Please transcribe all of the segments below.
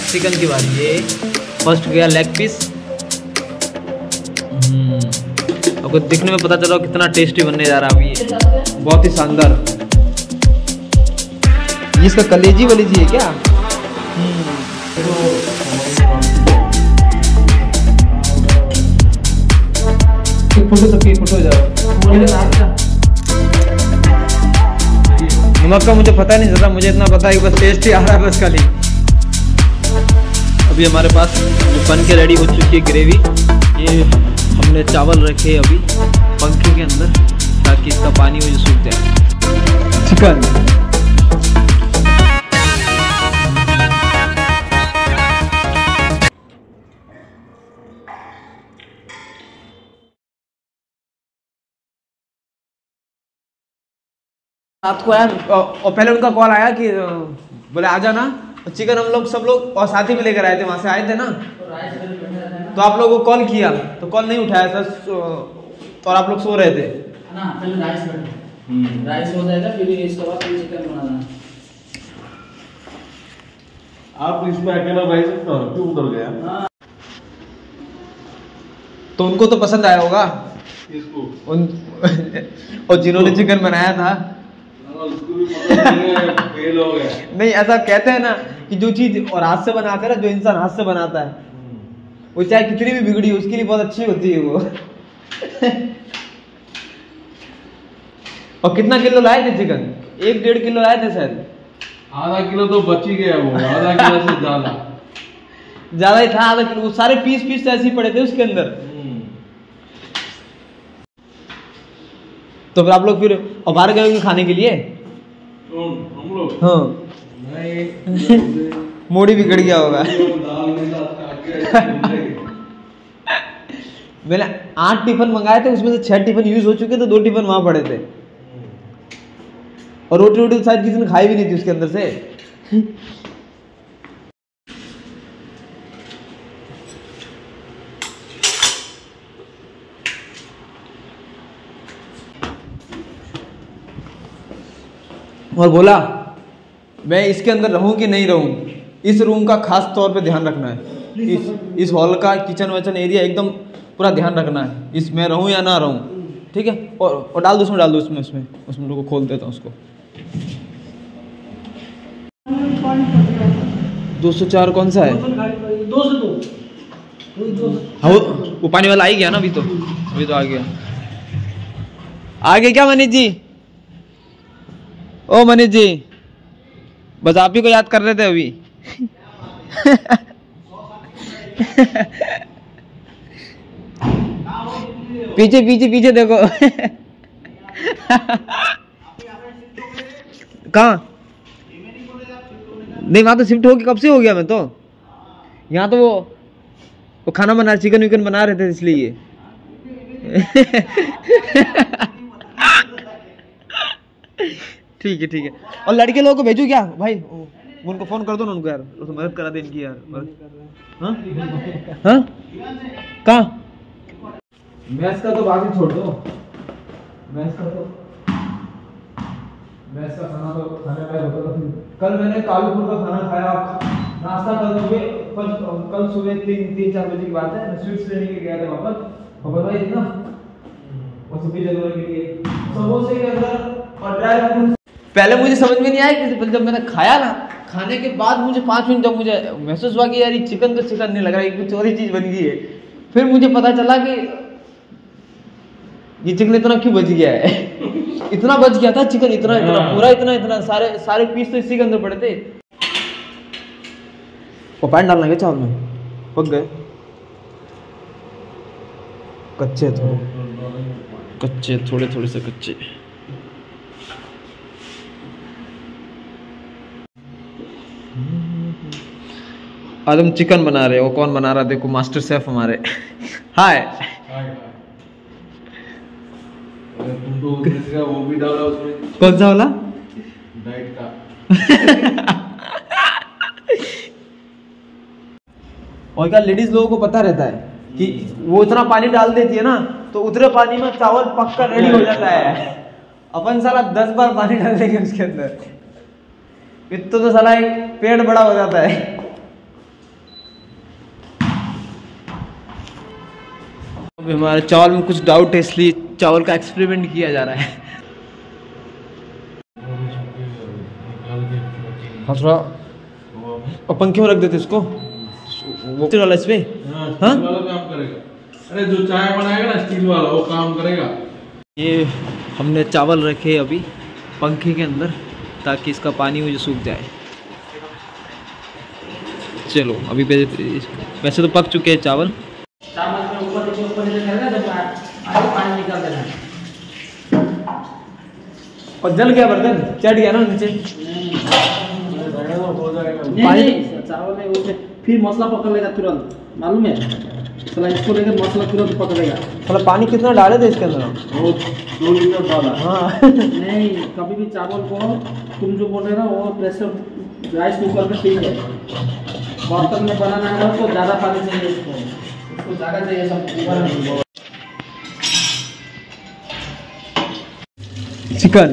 Chicken की बारी। ये फर्स्ट गया लेग पीस। आपको दिखने में पता चला कितना टेस्टी बनने जा रहा है अभी ये, बहुत ही शानदार। इसका कलेजी वाली जी है क्या? फोटो सबकी फोटो जाओ। नमक का मुझे पता नहीं चलता, मुझे इतना पता है कि बस टेस्ट ही आ रहा है बस खाली। अभी हमारे पास जो बन के रेडी हो चुकी है ग्रेवी, ये हमने चावल रखे अभी पंखे के अंदर ताकि इसका पानी मुझे सूख जाए। चिकन रात को आया और पहले उनका कॉल आया कि बोले आ जाना, चिकन हम लोग सब लोग और साथी में लेकर आए थे, वहां से आए थे ना, तो आप लोगों को कॉल किया तो कॉल नहीं उठाया सर, और आप लोग सो रहे थे ना। पहले राइस हो जाएगा, फिर इसके बाद चिकन बनाना। आप इसमें अकेला भाई क्यों उतर गया? तो उनको तो पसंद आया होगा इसको और जिन्होंने चिकन बनाया था उसको भी फेल हो गया। नहीं, ऐसा कहते हैं ना कि जो चीज और हाथ से बनाते हैं ना, जो इंसान हाथ से बनाता है वो चाहे कितनी भी बिगड़ी उसके लिए बहुत अच्छी होती है वो। और कितना किलो लाए थे चिकन? 1-1.5 किलो लाए थे शायद। आधा किलो तो बच ही गया, वो आधा किलो से ज्यादा ही था, आधा किलो। सारे पीस तो ऐसे ही पड़े थे उसके अंदर। तो फिर आप लोग फिर और बाहर गए होंगे खाने के लिए? हम लोग हाँ मोड़ी बिगड़ गया होगा। मैंने 8 टिफिन मंगाए थे, उसमें से 6 टिफिन यूज हो चुके थे, 2 टिफिन वहां पड़े थे। और रोटी शायद किसी ने खाई भी नहीं थी उसके अंदर से। और बोला मैं इसके अंदर रहूं कि नहीं रहूं, इस रूम का खास तौर पे ध्यान रखना है। इस हॉल का किचन वचन एरिया एकदम पूरा ध्यान रखना है, इसमें रहूं या ना रहूं, ठीक है? और डाल दो उसमें, डाल दो उसमें लोगों को खोल देता हूँ उसको। 204 कौन सा है? 202। हाँ वो पानी वाला आ ही गया ना, अभी तो आ गया। आगे क्या मनीष जी? ओ मनीष जी, बस आप ही को याद कर रहे थे अभी। पीछे देखो। कहाँ? नहीं, वहां तो शिफ्ट हो गया, कब से हो गया मैं तो। यहाँ तो वो खाना बना, चिकन विकन बना रहे थे इसलिए। ठीक है। और लड़के लोगों को भेजू क्या भाई? उनको फोन कर दो ना उनको यार, तो मदद करा दे इनकी यार। हाँ कहाँ? मैस का तो बात ही छोड़ दो, मैस का खाना तो खाने लायक होता था। कल मैंने कालूपुर का खाना खाया, नाश्ता कल सुबह 3-4 बजे की बात है, मैं स्वीट्स लेने के गया था वापस, और बताइए ना वो सभी जगह के लिए समोसे के अंदर और ड्राई फ्रूट। पहले मुझे समझ में नहीं आया कि जब मैंने खाया ना, खाने के बाद मुझे 5 मिनट जब मुझे महसूस हुआ कि यार ये चिकन तो चिकन नहीं लग रहा है, कुछ और ही चीज बन गई है। फिर मुझे पता चला कि ये चिकन इतना क्यों बच गया है। इतना बच गया था चिकन, इतना पूरा इतना सारे पीस तो इसी के अंदर पड़े थे। वो पानी डालना क्या चावल में? पक गए? कच्चे थोड़े से कच्चे। आज हम चिकन बना रहे हैं। वो कौन बना रहा है देखो, मास्टर शेफ हमारे। हाय। तुम तो वो भी डाला उसमें। कौन सा वाला? डाइट का। और क्या लेडीज लोगों को पता रहता है कि वो इतना पानी डाल देती है ना, तो उतरे पानी में चावल पक्का रेडी हो जाता है। अपन साला 10 बार पानी डाल देंगे उसके अंदर, इतना तो साला पेड़ बड़ा हो जाता है। हमारे चावल में कुछ डाउट है, इसलिए चावल का एक्सपेरिमेंट किया जा रहा है। हाँ थोड़ा और पंखे में रख देते इसको, वो डाला इस पे। हाँ वाला काम करेगा। अरे जो चाय बनाएगा ना स्टील वाला, वो काम करेगा। ये हमने चावल रखे अभी पंखे के अंदर ताकि इसका पानी मुझे सूख जाए। चलो अभी वैसे तो पक चुके हैं चावल। चावल में ऊपर नीचे करेगा तो आगे पानी निकाल देना। और जल गया बर्तन, चढ़ गया ना नीचे। नहीं चावल में उसे फिर मसाला पकड़ लेगा तुरंत, मालूम है? चला इसको लेकर मसाला तुरंत पकड़ेगा। मतलब पानी कितना डाले थे इसके अंदर? वो 2 लीटर डाला। हाँ नहीं कभी भी चावल को तुम जो बोल रहे हो ना वो प्रेशर राइस कुकर में ठीक है। बर्तन में बनाना है तो ज़्यादा पानी चाहिए, इसको ज़्यादा चाहिए सब। चिकन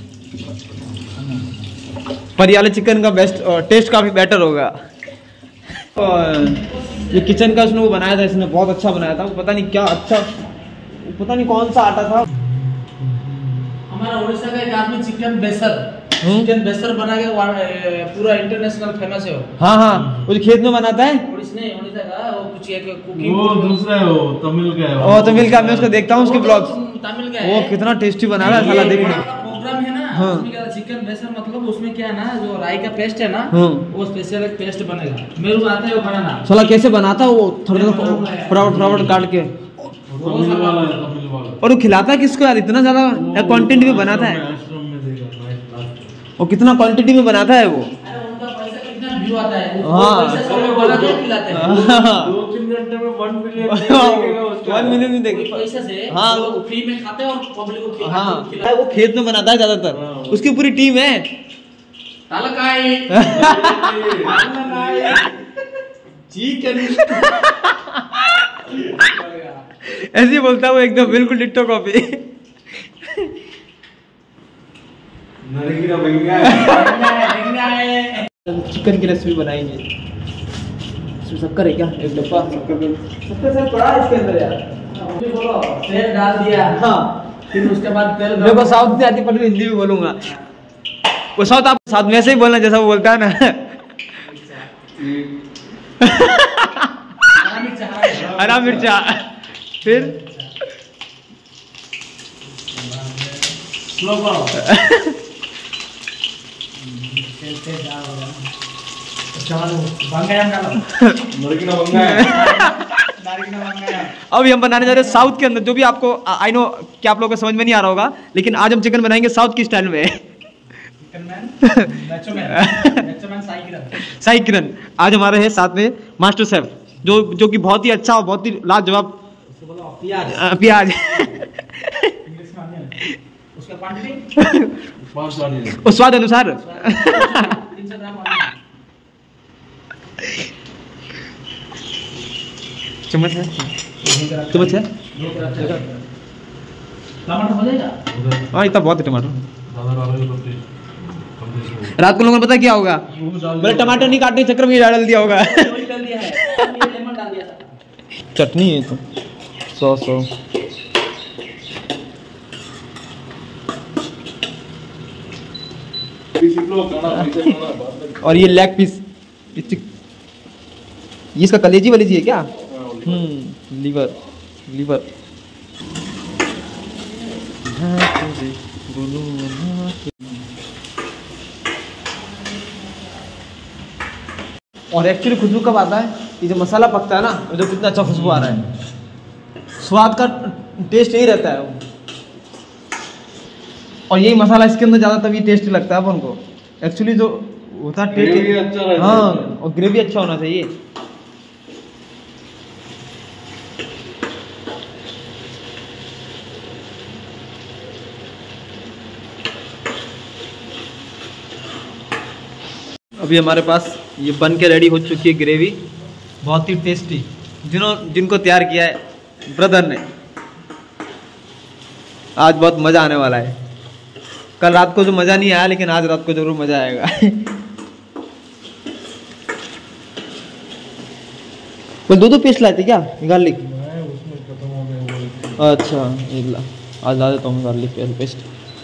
पर ये वाले चिकन का बेस्ट टेस्ट काफ़ी बेटर होगा। और ये किचन का उसने वो बनाया था, इसने बहुत अच्छा बनाया था। पता नहीं क्या अच्छा, पता नहीं कौन सा आटा था। हमारा उड़ीसा का एक आदमी चिकन बेसर बना के पूरा इंटरनेशनल फेमस है। हाँ हाँ वो जो खेत में बनाता है। उड़ीसा का वो कुछ एक कुकिंग, वो दूसरा है, वो तमिल का है। ओ तमिल का, मैं उसको देखता हूँ उसके ब्लॉग्स। तमिल का वो है। कितना टेस्टी बना रहा है साला, देखना। प्रोग्राम है ना, हाँ। उसमें क्या चिकन बेसर मतलब उसमें क्या है ना, जो राई का पेस्ट है ना, हाँ। वो स्पेशल एक पेस्ट बनेगा। मेरे को आता है वो बनाना। साला कैसे बनाता है वो, थोड़ा फ्राउड काट के, तमिल वाला है, तमिल वाला। और वो खिलाता है किसको यार? इतना ज्यादा क्वांटिटी में बनाता है आश्रम में देगा, लास्ट। वो, कितना क्वांटिटी में बनाता है वो। अरे उनका पैसा कितना व्यू आता है, वो हाँ। पैसा सब लोग बना के खिलाते हैं। 2-3 घंटे में 1 मिलियन 1 मिलियन में देख। वही पैसा से हाँ। लोग फ्री में खाते हैं और पब्लिक को हाँ खिलाते वो खेत में बनाता है ज्यादातर, उसकी पूरी टीम है। तालकाई चिकन ऐसे ही बोलता है वो, एकदम बिल्कुल डिट्टो कॉपी। नरेगिरा महंगा है। चिकन की रेसिपी बनाएंगे। इसमें शक्कर है क्या? एक डब्बा शक्कर सर पड़ा है इसके अंदर यार। बोलो तेल डाल दिया, हाँ फिर उसके बाद तेल मेरे को साउथ से आती पर मैं हिंदी में बोलूंगा। वो साउथ आप साउथ में से ही बोलना जैसा वो बोलता है ना। हरा मिर्चा, फिर स्लो करो। नरेगिरा महंगा है। अभी हम बनाने जा रहे हैं साउथ के अंदर, जो भी आपको आई नो कि आप लोगों को समझ में नहीं आ रहा होगा, लेकिन आज हम चिकन बनाएंगे साउथ की स्टाइल में। साई किरण आज हमारे हैं साथ में मास्टर शेफ, जो कि बहुत ही अच्छा और बहुत ही लाजवाब प्याज उसका क्वांटिटी उस स्वाद अनुसार। 300 ग्राम चम्मच है, चम्मच है। टमाटर हो जाएगा। हाँ इतना बहुत है टमाटर। ज़्यादा डालोगे तो टेस्ट कम टेस्ट होगा। रात को लोगों को पता क्या होगा, बोले टमाटर नहीं काटने के चक्कर में ये डाल दिया होगा। वही डाल दिया है, लेमन डाल दिया था। चटनी है तो सॉस हो। और ये लेग पीस, ये इसका कलेजी वलेजी है क्या? Liver liver. और एक्चुअली खुशबू कब आता है? ये जो मसाला पकता है ना, जो कितना अच्छा खुशबू आ रहा है, स्वाद का टेस्ट यही रहता है। और यही मसाला इसके अंदर ज़्यादा तभी टेस्टी लगता है अपन को। एक्चुअली जो होता है ग्रेवी टेस्ट अच्छा रहता है। हाँ, और ग्रेवी अच्छा होना चाहिए। अभी हमारे पास ये बन के रेडी हो चुकी है ग्रेवी, बहुत ही टेस्टी। जिनको तैयार किया है ब्रदर ने। आज बहुत मज़ा आने वाला है। कल रात को जो मज़ा नहीं आया, लेकिन आज रात को जरूर मज़ा आएगा। वो दो पेस्ट लाए थे क्या गार्लिक? अच्छा आज ला देता हूँ गार्लिक पेस्ट।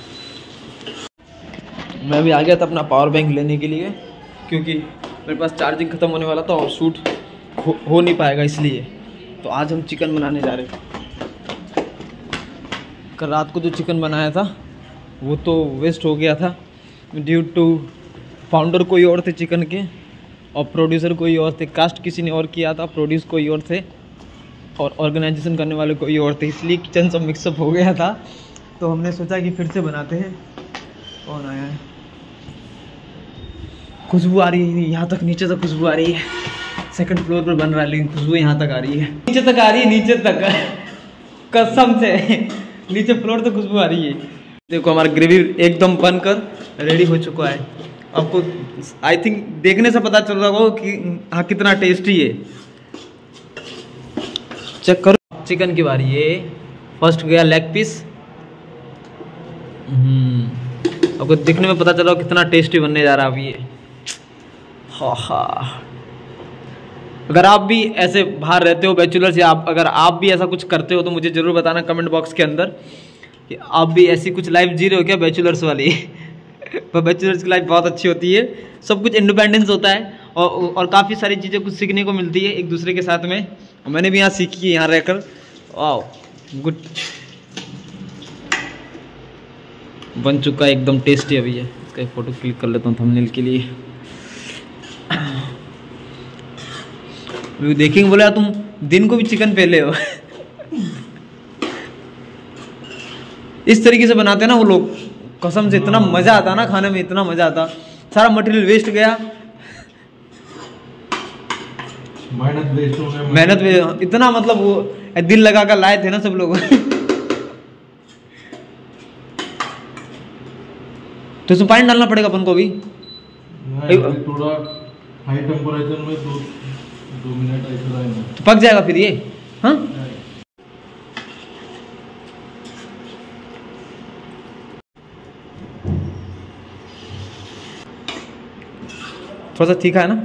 मैं भी आ गया था अपना पावर बैंक लेने के लिए, क्योंकि मेरे पास चार्जिंग ख़त्म होने वाला था और शूट हो नहीं पाएगा, इसलिए। तो आज हम चिकन बनाने जा रहे हैं। कल रात को जो चिकन बनाया था वो तो वेस्ट हो गया था ड्यू टू फाउंडर कोई और थे चिकन के और प्रोड्यूसर कोई और थे। कास्ट किसी ने और किया था, प्रोड्यूस कोई और थे और ऑर्गेनाइजेशन करने वाले कोई और थे, इसलिए किचन सब मिक्सअप हो गया था। तो हमने सोचा कि फिर से बनाते हैं। कौन आया है? खुशबू आ रही है यहाँ तक, नीचे तक खुशबू आ रही है। सेकंड फ्लोर पर बन रहा है लेकिन खुशबू यहाँ तक आ रही है, नीचे तक आ रही है, नीचे तक कसम से नीचे फ्लोर तक खुशबू आ रही है। देखो हमारा ग्रेवी एकदम बनकर रेडी हो चुका है। आपको आई थिंक देखने से पता चल रहा होगा कि हाँ कितना टेस्टी है। चेक करो। चिकन की बारी है। फर्स्ट गया लेग पीस। आपको दिखने में पता चला कितना टेस्टी बनने जा रहा है अभी ये। हा अगर आप भी ऐसे बाहर रहते हो बैचलर्स, या अगर आप भी ऐसा कुछ करते हो तो मुझे ज़रूर बताना कमेंट बॉक्स के अंदर कि आप भी ऐसी कुछ लाइफ जी रहे हो क्या बैचलर्स वाली। पर बैचलर्स की लाइफ बहुत अच्छी होती है, सब कुछ इंडिपेंडेंस होता है और काफ़ी सारी चीज़ें कुछ सीखने को मिलती है एक दूसरे के साथ में। मैंने भी यहाँ सीखी है यहाँ रहकर। वाओ गुड, बन चुका है एकदम टेस्टी। अभी है इसका एक फ़ोटो क्लिक कर लेता हूँ थंबनेल के लिए। देखेंगे बोले तुम दिन को भी चिकन पहले हो। इस तरीके से बनाते हैं ना वो लोग, कसम से इतना मज़ा आता ना खाने में, इतना मज़ा आता। सारा मटेरियल वेस्ट गया, मेहनत वेस्ट इतना, मतलब वो दिल लगा कर लाए थे ना सब लोग। तो इसमें पानी डालना पड़ेगा अपन को भी थोड़ा हाई टेम्परेचर में 2 मिनट ऐसा रहना, तो पक जाएगा फिर ये। हाँ थोड़ा सा तीखा है ना।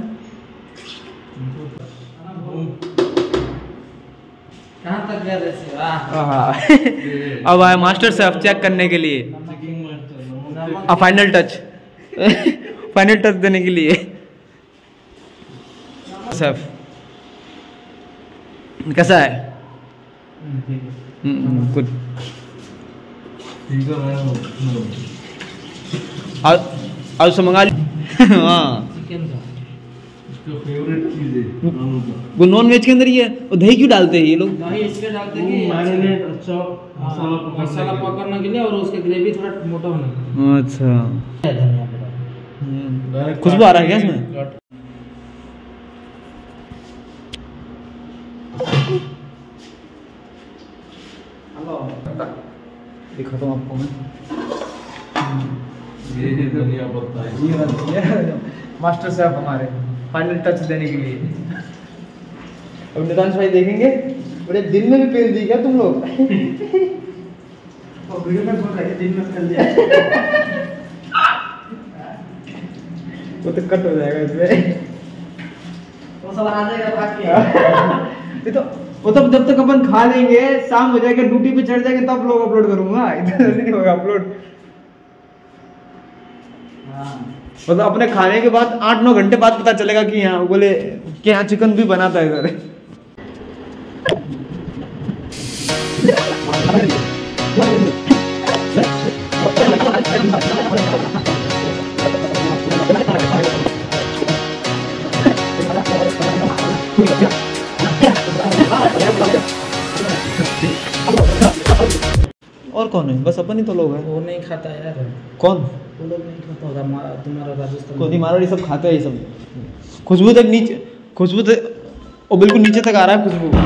कहाँ तक गया रेसिपी? अब आया मास्टर शेफ चेक करने के लिए, फाइनल टच फाइनल टच देने के लिए। शेफ कैसा है? गुड। आज से मंगा हाँ चिकन का इसका फेवरेट चीज है वो नॉन वेज के अंदर ही है। और दही क्यों डालते हैं ये लोग? दही इसलिए डालते हैं कि मैरिनेट अच्छा मसाला पकड़ने के लिए और उसका ग्रेवी थोड़ा मोटा होने के लिए। अच्छा धनिया पड़ा। खुशबू आ रहा है क्या इसमें? दिखाता हूँ आपको मैं। ये धनिया पत्ता है, मास्टर शेफ हमारे फाइनल टच देने के लिए। अब नितांश भाई देखेंगे, बड़े दिन में भी पेल दी क्या तुम लोग? वीडियो में बोल रहा है दिन में पेल दिया। वो तो कट हो जाएगा इसमें, वो सब आ जाएगा भाग के। ये तो वो तब जब तक अपन खा लेंगे, शाम हो जाएगा, ड्यूटी पे चढ़ जाएंगे तब लोग अपलोड करूंगा, इतना जल्दी नहीं होगा अपलोड। मतलब अपने खाने के बाद 8-9 घंटे बाद पता चलेगा कि यहाँ बोले कि यहाँ चिकन भी बनाता है इधर। और कौन है? बस अपन ही तो लोग हैं। वो नहीं खाता यार। कौन? वो लोग नहीं खाता होगा, तुम्हारा राजस्थान कोई मारवाड़ी सब खाते हैं ये सब। खुशबू तक नीचे, खुशबू तक वो बिल्कुल नीचे तक आ रहा है खुशबू।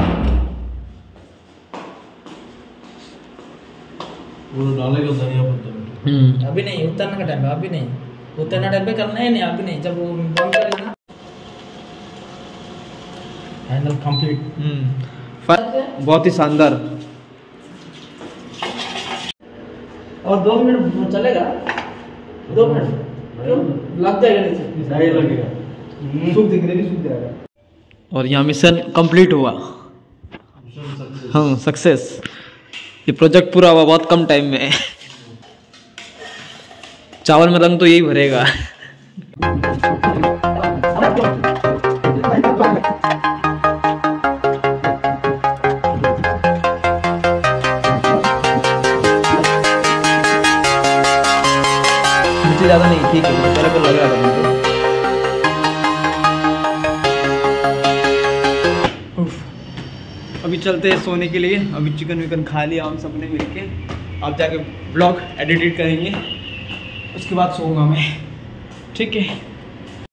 वो डालेगा धनिया पत्ता। अभी नहीं, उतरने का टाइम है, अभी नहीं। उतरना टाइम पे करना है नहीं, अभी नहीं, जब वो बंद करेगा। Final complete. बहुत ही शानदार। और 2 मिनट चलेगा? 2 मिनट क्यों? लग जाएगा नीचे। नहीं लगेगा, सूख देख ग्रेवी सूख जाएगा। और यहाँ मिशन कंप्लीट हुआ। हाँ सक्सेस। ये प्रोजेक्ट पूरा हुआ बहुत कम टाइम में। चावल में रंग तो यही भरेगा। मुझे ज़्यादा नहीं, ठीक है, पहले को लग रहा था मुझे। अभी चलते हैं सोने के लिए। अभी चिकन विकन खा लिया हम सब ने मिलके। अब जाके ब्लॉग एडिट करेंगे, उसके बाद सोऊंगा मैं। ठीक है।